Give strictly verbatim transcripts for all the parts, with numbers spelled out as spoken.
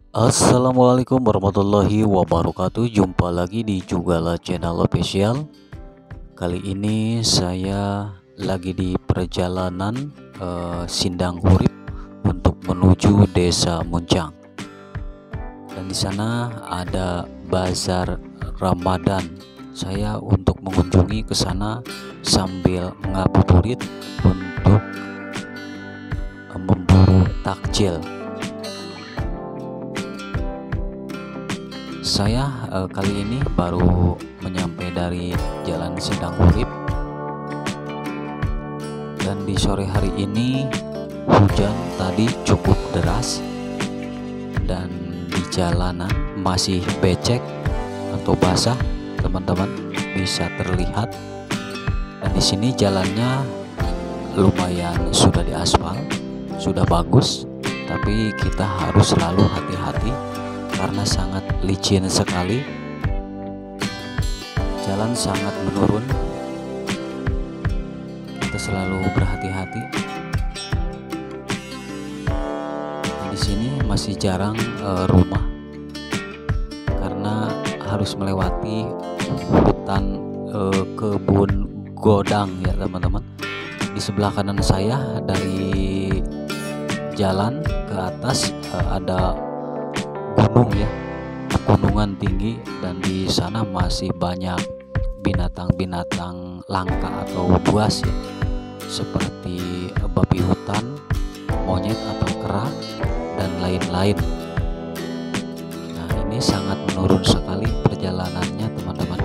Assalamualaikum warahmatullahi wabarakatuh. Jumpa lagi di Jugala Channel Official. Kali ini saya lagi di perjalanan eh, Sindang Hurip untuk menuju Desa Muncang. Dan di sana ada bazar Ramadan. Saya untuk mengunjungi ke sana sambil ngabuburit untuk eh, memburu takjil. Saya eh, kali ini baru menyampai dari Jalan Sindang Hurip, dan di sore hari ini hujan tadi cukup deras dan di jalanan masih becek atau basah, teman-teman bisa terlihat. Dan di sini jalannya lumayan sudah diaspal, sudah bagus, tapi kita harus selalu hati-hati karena sangat licin sekali. Jalan sangat menurun, kita selalu berhati-hati. Di sini masih jarang uh, rumah karena harus melewati hutan uh, kebun godang ya teman-teman. Di sebelah kanan saya dari jalan ke atas uh, ada gunung ya, gunungan tinggi, dan di sana masih banyak binatang-binatang langka atau buas ya, seperti babi hutan, monyet atau kera, dan lain-lain. Nah, ini sangat menurun sekali perjalanannya teman-teman.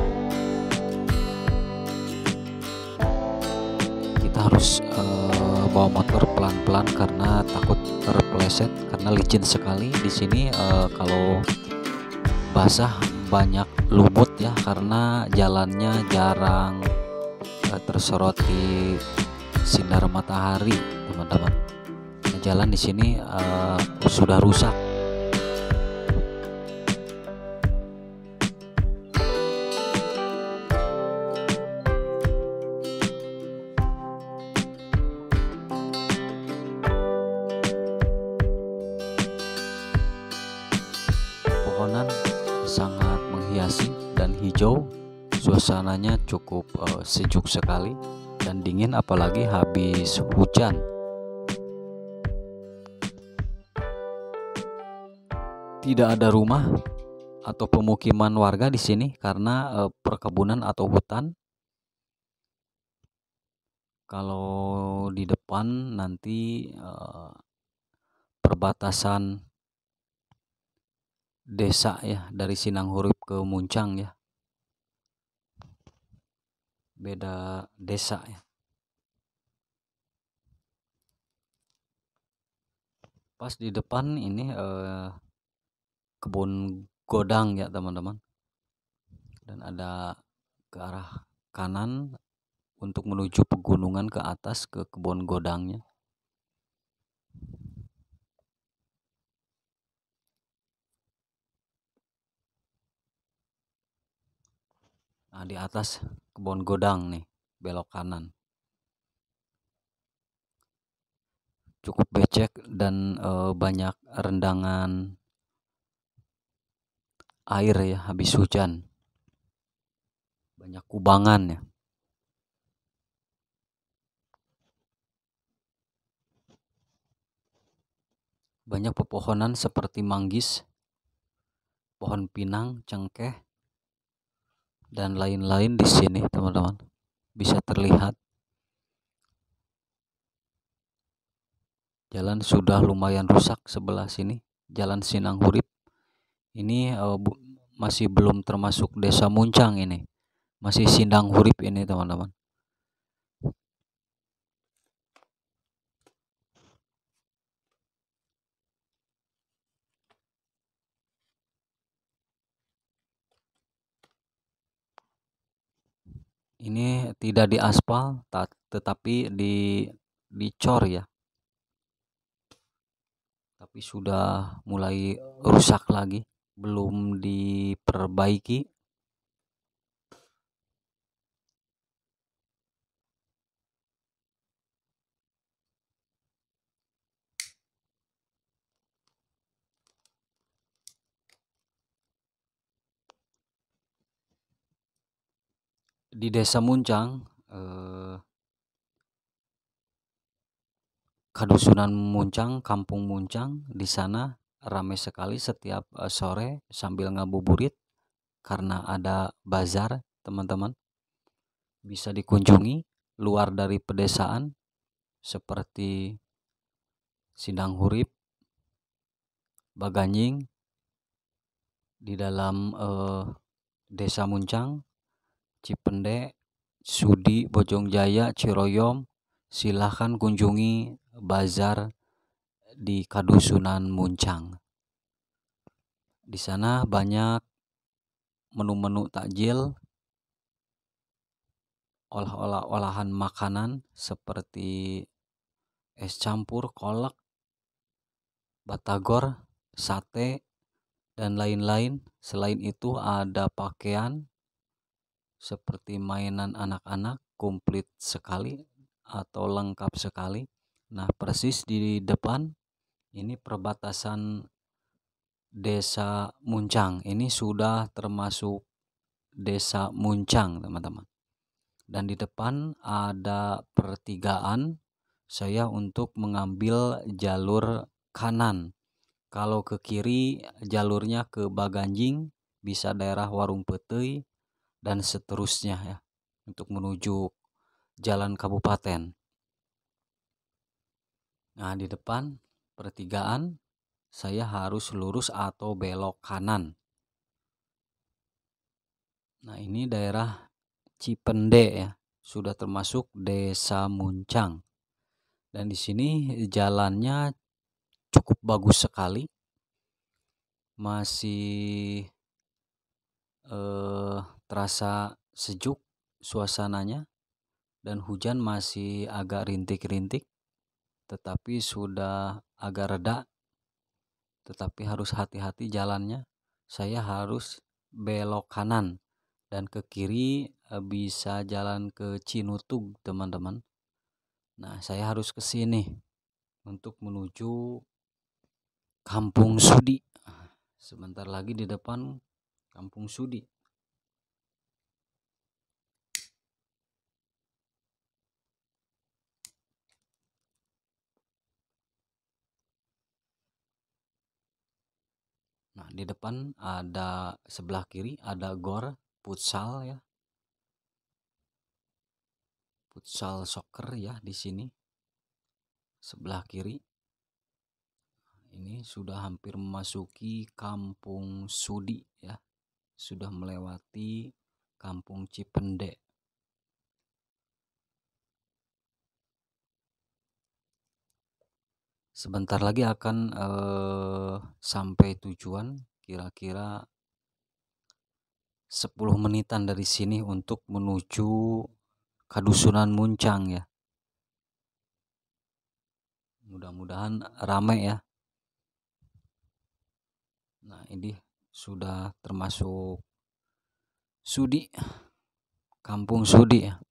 Kita harus uh, bawa motor pelan-pelan karena takut terpeleset karena licin sekali di sini. Uh, kalau basah banyak lumut ya karena jalannya jarang uh, tersoroti sinar matahari teman-teman. Nah, jalan di sini uh, sudah rusak. Pohonan sangat menghiasi dan hijau, suasananya cukup uh, sejuk sekali dan dingin apalagi habis hujan. Tidak ada rumah atau pemukiman warga di sini karena uh, perkebunan atau hutan. Kalau di depan nanti uh, perbatasan desa ya, dari Sindang Hurip ke Muncang ya, beda desa ya. Pas di depan ini eh, kebun godang ya teman-teman, dan ada ke arah kanan untuk menuju pegunungan ke atas ke kebun godangnya. Nah, di atas kebun godang nih belok kanan, cukup becek dan eh, banyak rendangan air ya habis hujan, banyak kubangan ya. Banyak pepohonan seperti manggis, pohon pinang, cengkeh, dan lain-lain di sini teman-teman bisa terlihat. Jalan sudah lumayan rusak sebelah sini, Jalan Sindang Hurip. Ini uh, bu, masih belum termasuk Desa Muncang ini, masih Sindang Hurip ini teman-teman. Ini tidak diaspal, tetapi di dicor ya, tapi sudah mulai rusak lagi, belum diperbaiki. di Desa Muncang, eh, Kadusunan Muncang, Kampung Muncang, di sana ramai sekali setiap eh, sore sambil ngabuburit karena ada bazar, teman-teman. Bisa dikunjungi luar dari pedesaan seperti Sindang Hurip, Baganjing, di dalam eh, Desa Muncang, Cipende, Sudi, Bojongjaya, Ciroyom. Silahkan kunjungi bazar di Kadusunan Muncang. Di sana banyak menu-menu takjil, olah-olah olahan makanan seperti es campur, kolak, batagor, sate, dan lain-lain. Selain itu ada pakaian seperti mainan anak-anak, komplit sekali atau lengkap sekali. Nah, persis di depan ini perbatasan Desa Muncang. Ini sudah termasuk Desa Muncang, teman-teman. Dan di depan ada pertigaan. Saya untuk mengambil jalur kanan. Kalau ke kiri jalurnya ke Baganjing, bisa daerah Warung Peteuy dan seterusnya ya, untuk menuju jalan kabupaten. Nah, di depan pertigaan saya harus lurus atau belok kanan. Nah, ini daerah Cipende ya, sudah termasuk Desa Muncang. Dan di sini jalannya cukup bagus sekali. Masih eh, terasa sejuk suasananya dan hujan masih agak rintik-rintik, tetapi sudah agak reda. Tetapi harus hati-hati jalannya. Saya harus belok kanan dan ke kiri bisa jalan ke Cinutug, teman-teman. Nah, saya harus ke sini untuk menuju Kampung Sudi. Sebentar lagi di depan Kampung Sudi. Nah, di depan ada sebelah kiri ada gor futsal ya. Futsal soccer ya di sini. Sebelah kiri. Ini sudah hampir memasuki Kampung Sudi ya. Sudah melewati Kampung Cipende. Sebentar lagi akan eh, sampai tujuan, kira-kira sepuluh menitan dari sini untuk menuju Kadusunan Muncang ya. Mudah-mudahan ramai ya. Nah, ini sudah termasuk Sudi, Kampung Sudi ya.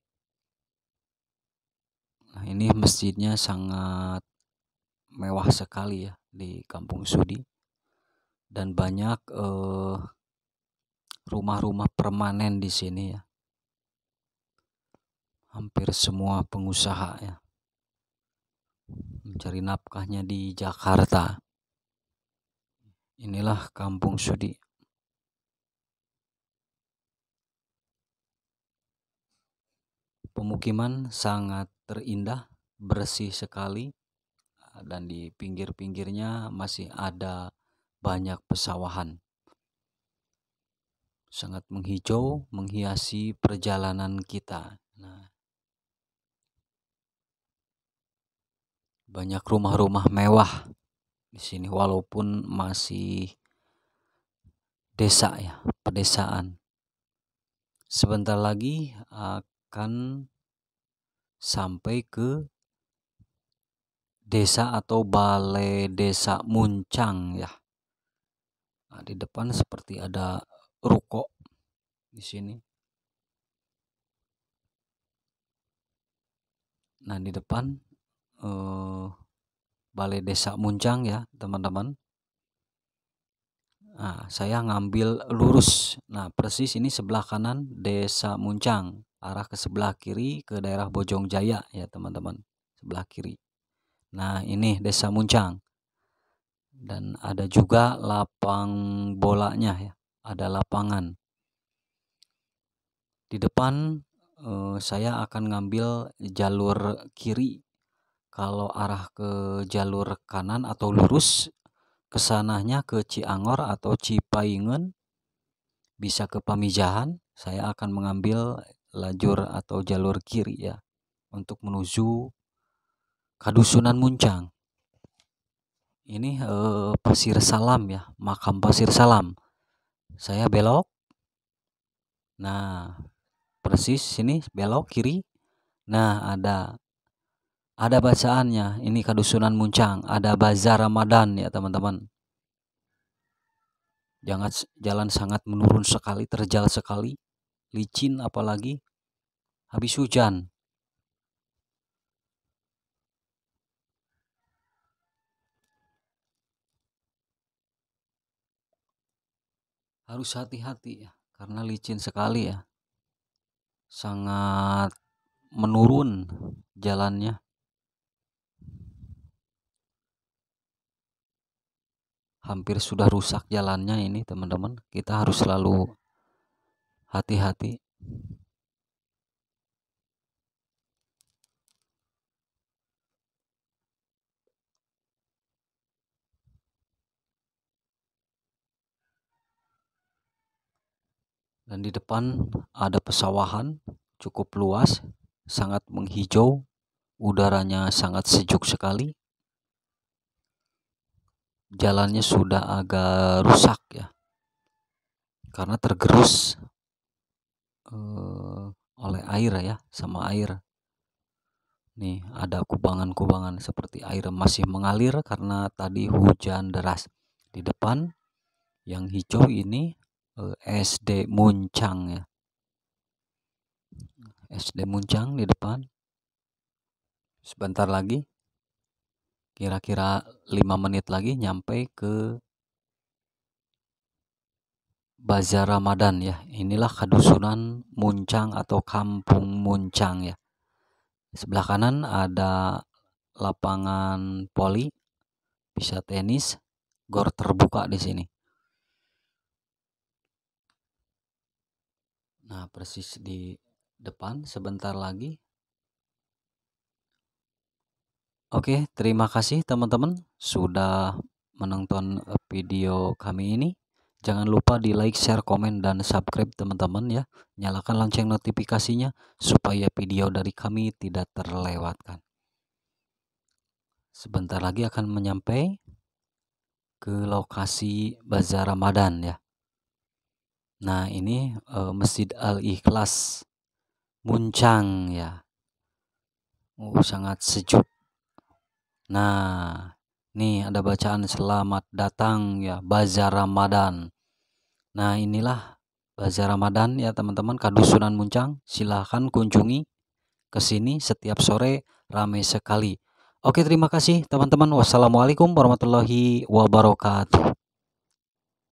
Nah, ini masjidnya sangat mewah sekali ya di Kampung Sudi. Dan banyak eh, rumah-rumah permanen di sini ya. Hampir semua pengusaha ya mencari nafkahnya di Jakarta. Inilah Kampung Sudi. Pemukiman sangat terindah, bersih sekali, dan di pinggir-pinggirnya masih ada banyak pesawahan. Sangat menghijau, menghiasi perjalanan kita. Nah, banyak rumah-rumah mewah di sini walaupun masih desa ya, pedesaan. Sebentar lagi akan sampai ke desa atau balai Desa Muncang ya. Nah, di depan seperti ada ruko di sini. Nah, di depan eh, balai Desa Muncang ya, teman-teman. Nah, saya ngambil lurus. Nah, persis ini sebelah kanan Desa Muncang, arah ke sebelah kiri ke daerah Bojong Jaya ya teman-teman, sebelah kiri. Nah, ini Desa Muncang. Dan ada juga lapang bolanya ya, ada lapangan. Di depan eh, saya akan ngambil jalur kiri. Kalau arah ke jalur kanan atau lurus, kesananya ke Ciangor atau Cipaingen, bisa ke Pamijahan, saya akan mengambil lajur atau jalur kiri ya, untuk menuju Kadusunan Muncang. Ini eh, Pasir Salam ya, makam Pasir Salam. Saya belok. Nah, persis sini belok kiri. Nah, ada ada bacaannya. Ini Kadusunan Muncang, ada Bazar Ramadan ya, teman-teman. Jangan jalan sangat menurun sekali, terjal sekali, licin apalagi habis hujan. Harus hati-hati ya, karena licin sekali ya. Sangat menurun jalannya. Hampir sudah rusak jalannya ini, teman-teman. Kita harus selalu hati-hati. Dan di depan ada pesawahan cukup luas, sangat menghijau, udaranya sangat sejuk sekali. Jalannya sudah agak rusak ya, karena tergerus uh, oleh air ya, sama air. Nih ada kubangan-kubangan seperti air masih mengalir karena tadi hujan deras. Di depan yang hijau ini uh, S D Muncang ya, S D Muncang di depan. Sebentar lagi, kira-kira lima menit lagi nyampe ke Bazar Ramadan ya. Inilah Kadusunan Muncang atau Kampung Muncang ya. Sebelah kanan ada lapangan voli, bisa tenis, gor terbuka di sini. Nah, persis di depan sebentar lagi. Oke, terima kasih teman-teman sudah menonton video kami ini. Jangan lupa di like, share, komen, dan subscribe teman-teman ya. Nyalakan lonceng notifikasinya supaya video dari kami tidak terlewatkan. Sebentar lagi akan menyampai ke lokasi Bazar Ramadan ya. Nah, ini uh, Masjid Al-Ikhlas Muncang ya. Oh, sangat sejuk. Nah, nih ada bacaan selamat datang ya Bazar Ramadan. Nah, inilah Bazar Ramadan ya teman-teman, Kadusunan Muncang. Silahkan kunjungi ke sini setiap sore, ramai sekali. Oke, terima kasih teman-teman. Wassalamualaikum warahmatullahi wabarakatuh.